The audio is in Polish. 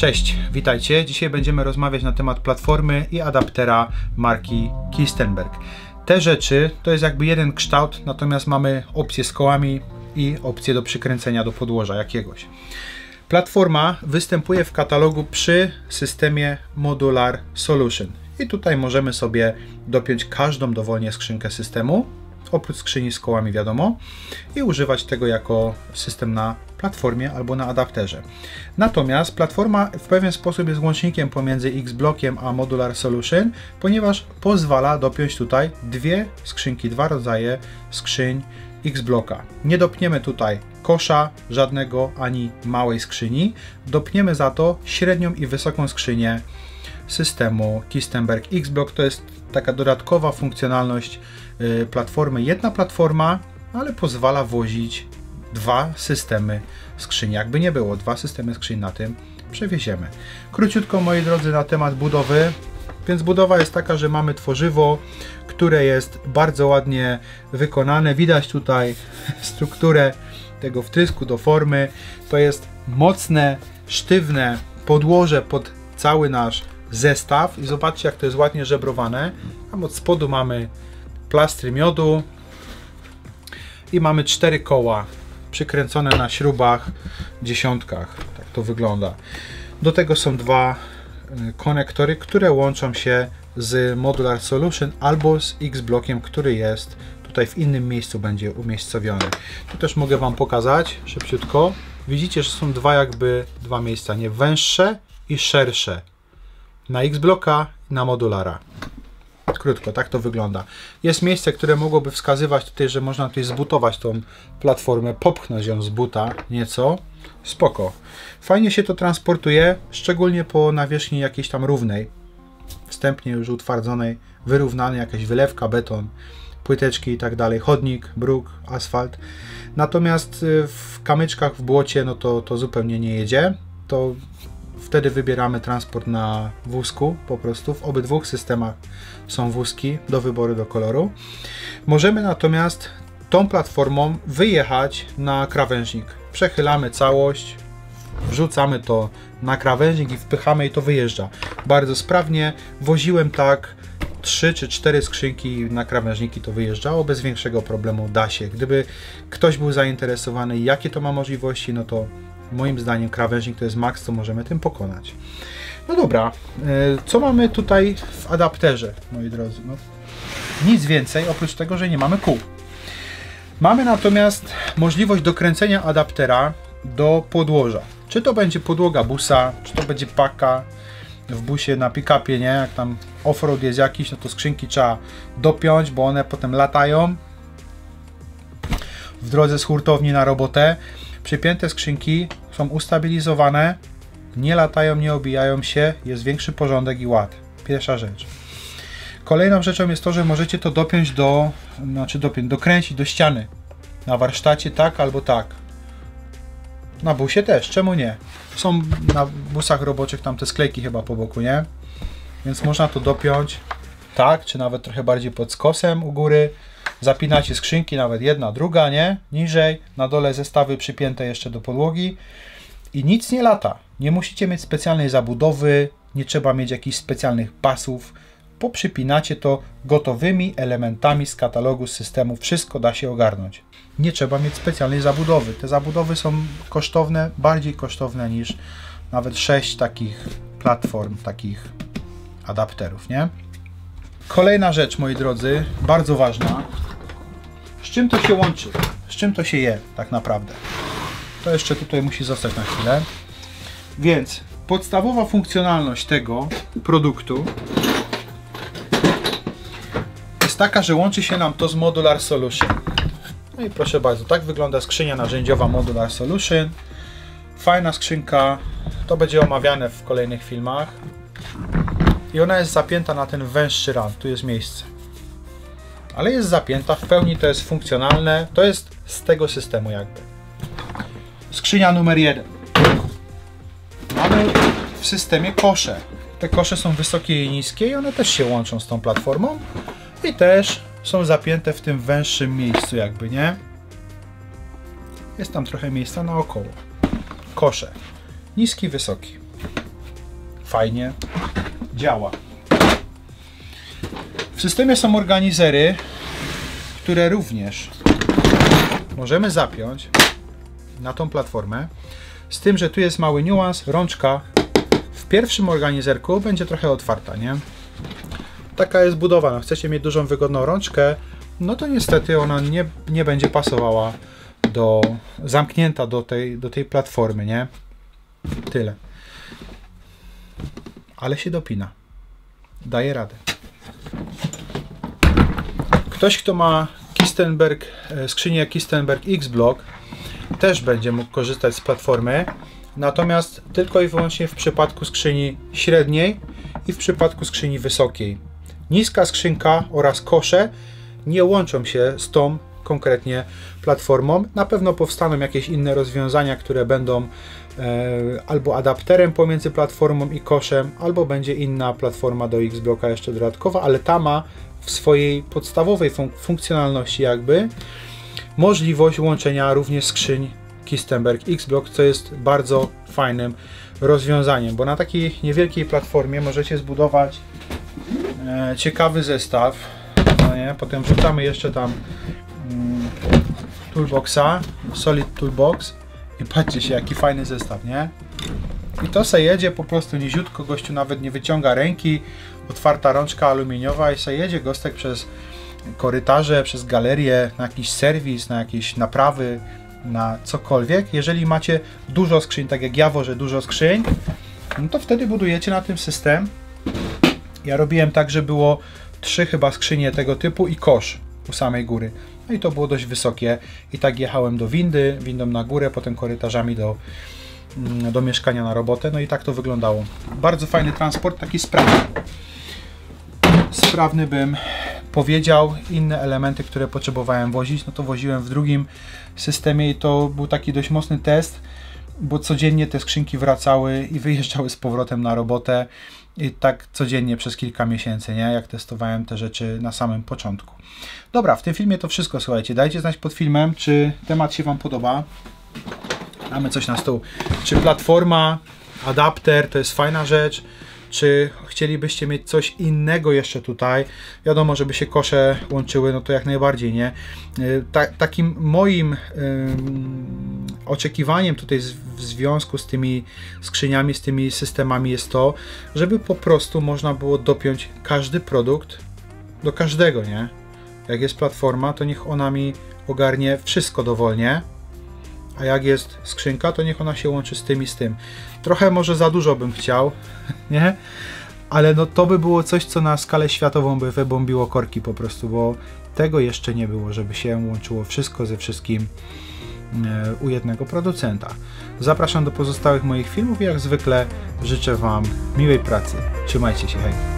Cześć, witajcie. Dzisiaj będziemy rozmawiać na temat platformy i adaptera marki Kistenberg. Te rzeczy to jest jakby jeden kształt, natomiast mamy opcję z kołami i opcję do przykręcenia do podłoża jakiegoś. Platforma występuje w katalogu przy systemie Modular Solution. I tutaj możemy sobie dopiąć każdą dowolnie skrzynkę systemu, oprócz skrzyni z kołami wiadomo, i używać tego jako system na platformie albo na adapterze. Natomiast platforma w pewien sposób jest łącznikiem pomiędzy X-Blockiem a Modular Solution, ponieważ pozwala dopiąć tutaj dwie skrzynki, dwa rodzaje skrzyń X-Blocka. Nie dopniemy tutaj kosza żadnego ani małej skrzyni, dopniemy za to średnią i wysoką skrzynię systemu Kistenberg X-Block. To jest taka dodatkowa funkcjonalność platformy. Jedna platforma, ale pozwala wozić dwa systemy skrzyni. Jakby nie było, dwa systemy skrzyni na tym przewieziemy. Króciutko, moi drodzy, na temat budowy. Więc budowa jest taka, że mamy tworzywo, które jest bardzo ładnie wykonane. Widać tutaj strukturę tego wtrysku do formy. To jest mocne, sztywne podłoże pod cały nasz zestaw. I zobaczcie, jak to jest ładnie żebrowane. Tam od spodu mamy plastry miodu i mamy 4 koła przykręcone na śrubach, dziesiątkach. Tak to wygląda. Do tego są dwa konektory, które łączą się z Modular Solution albo z X-Blockiem, który jest tutaj w innym miejscu, będzie umiejscowiony. Tu też mogę Wam pokazać szybciutko. Widzicie, że są dwa miejsca, nie, węższe i szersze. Na X-Blocka i na Modulara. Krótko, tak to wygląda. Jest miejsce, które mogłoby wskazywać tutaj, że można tutaj zbutować tą platformę, popchnąć ją z buta nieco. Spoko. Fajnie się to transportuje, szczególnie po nawierzchni jakiejś tam równej, wstępnie już utwardzonej, wyrównanej, jakaś wylewka, beton, płyteczki i tak dalej, chodnik, bruk, asfalt. Natomiast w kamyczkach, w błocie, no to zupełnie nie jedzie. To wtedy wybieramy transport na wózku, po prostu. W obydwu systemach są wózki do wyboru, do koloru. Możemy natomiast tą platformą wyjechać na krawężnik. Przechylamy całość, wrzucamy to na krawężnik i wpychamy i to wyjeżdża. Bardzo sprawnie. Woziłem tak 3 czy 4 skrzynki na krawężniki, to wyjeżdżało bez większego problemu, da się. Gdyby ktoś był zainteresowany, jakie to ma możliwości, no to moim zdaniem krawężnik to jest maks, co możemy tym pokonać. No dobra, co mamy tutaj w adapterze, moi drodzy? No, nic więcej, oprócz tego, że nie mamy kół. Mamy natomiast możliwość dokręcenia adaptera do podłoża. Czy to będzie podłoga busa, czy to będzie paka w busie na pick-upie, nie? Jak tam off-road jest jakiś, no to skrzynki trzeba dopiąć, bo one potem latają w drodze z hurtowni na robotę. Przypięte skrzynki są ustabilizowane, nie latają, nie obijają się, jest większy porządek i ład. Pierwsza rzecz. Kolejną rzeczą jest to, że możecie to dopiąć dokręcić do ściany. Na warsztacie tak albo tak. Na busie też, czemu nie? Są na busach roboczych tam te sklejki chyba po boku, nie? Więc można to dopiąć tak, czy nawet trochę bardziej pod skosem u góry. Zapinacie skrzynki, nawet jedna, druga, nie? Niżej, na dole zestawy przypięte jeszcze do podłogi i nic nie lata. Nie musicie mieć specjalnej zabudowy, nie trzeba mieć jakichś specjalnych pasów. Poprzypinacie to gotowymi elementami z katalogu, z systemu. Wszystko da się ogarnąć. Nie trzeba mieć specjalnej zabudowy. Te zabudowy są kosztowne, bardziej kosztowne niż nawet 6 takich platform, takich adapterów, nie? Kolejna rzecz, moi drodzy, bardzo ważna. Z czym to się łączy? Z czym to się je tak naprawdę? To jeszcze tutaj musi zostać na chwilę. Więc podstawowa funkcjonalność tego produktu jest taka, że łączy się nam to z Modular Solution. No i proszę bardzo, tak wygląda skrzynia narzędziowa Modular Solution. Fajna skrzynka, to będzie omawiane w kolejnych filmach. I ona jest zapięta na ten węższy rand, tu jest miejsce. Ale jest zapięta, w pełni to jest funkcjonalne, to jest z tego systemu jakby. Skrzynia numer 1. Mamy w systemie kosze. Te kosze są wysokie i niskie i one też się łączą z tą platformą i też są zapięte w tym węższym miejscu jakby, nie? Jest tam trochę miejsca naokoło. Kosze. Niski, wysoki. fajnie działa. W systemie są organizery, które również możemy zapiąć na tą platformę, z tym, że tu jest mały niuans, rączka w pierwszym organizerku będzie trochę otwarta, nie? Taka jest budowa, no, chcecie mieć dużą, wygodną rączkę, no to niestety ona nie będzie pasowała zamknięta do tej platformy, nie? Tyle. Ale się dopina. Daje radę. Ktoś, kto ma skrzynię Kistenberg X-Block, też będzie mógł korzystać z platformy, natomiast tylko i wyłącznie w przypadku skrzyni średniej i w przypadku skrzyni wysokiej. Niska skrzynka oraz kosze nie łączą się z tą konkretnie platformą. Na pewno powstaną jakieś inne rozwiązania, które będą albo adapterem pomiędzy platformą i koszem, albo będzie inna platforma do X-Blocka jeszcze dodatkowa, ale ta ma w swojej podstawowej funkcjonalności jakby możliwość łączenia również skrzyń Kistenberg X-Block, co jest bardzo fajnym rozwiązaniem, bo na takiej niewielkiej platformie możecie zbudować ciekawy zestaw, no nie? Potem wrzucamy jeszcze tam toolboxa, solid toolbox i patrzcie się, jaki fajny zestaw, nie? I to se jedzie po prostu niziutko, gościu nawet nie wyciąga ręki, otwarta rączka aluminiowa i se jedzie gostek przez korytarze, przez galerię, na jakiś serwis, na jakieś naprawy, na cokolwiek. Jeżeli macie dużo skrzyń, tak jak ja wożę dużo skrzyń, no to wtedy budujecie na tym system. Ja robiłem tak, że było 3 chyba skrzynie tego typu i kosz u samej góry. No i to było dość wysokie i tak jechałem do windą na górę, potem korytarzami do mieszkania na robotę, no i tak to wyglądało. Bardzo fajny transport, taki sprawny bym powiedział. Inne elementy, które potrzebowałem wozić, no to woziłem w drugim systemie i to był taki dość mocny test, bo codziennie te skrzynki wracały i wyjeżdżały z powrotem na robotę i tak codziennie przez kilka miesięcy, nie? Jak testowałem te rzeczy na samym początku. Dobra, w tym filmie to wszystko, słuchajcie, dajcie znać pod filmem, czy temat się Wam podoba. Mamy coś na stół. Czy platforma, adapter to jest fajna rzecz, czy chcielibyście mieć coś innego jeszcze tutaj? Wiadomo, żeby się kosze łączyły, no to jak najbardziej, nie? Takim moim oczekiwaniem tutaj w związku z tymi skrzyniami, z tymi systemami jest to, żeby po prostu można było dopiąć każdy produkt do każdego, nie? Jak jest platforma, to niech ona mi ogarnie wszystko dowolnie, a jak jest skrzynka, to niech ona się łączy z tym i z tym. Trochę może za dużo bym chciał, nie? Ale no to by było coś, co na skalę światową by wybombiło korki po prostu, bo tego jeszcze nie było, żeby się łączyło wszystko ze wszystkim u jednego producenta. Zapraszam do pozostałych moich filmów i jak zwykle życzę Wam miłej pracy. Trzymajcie się, hej!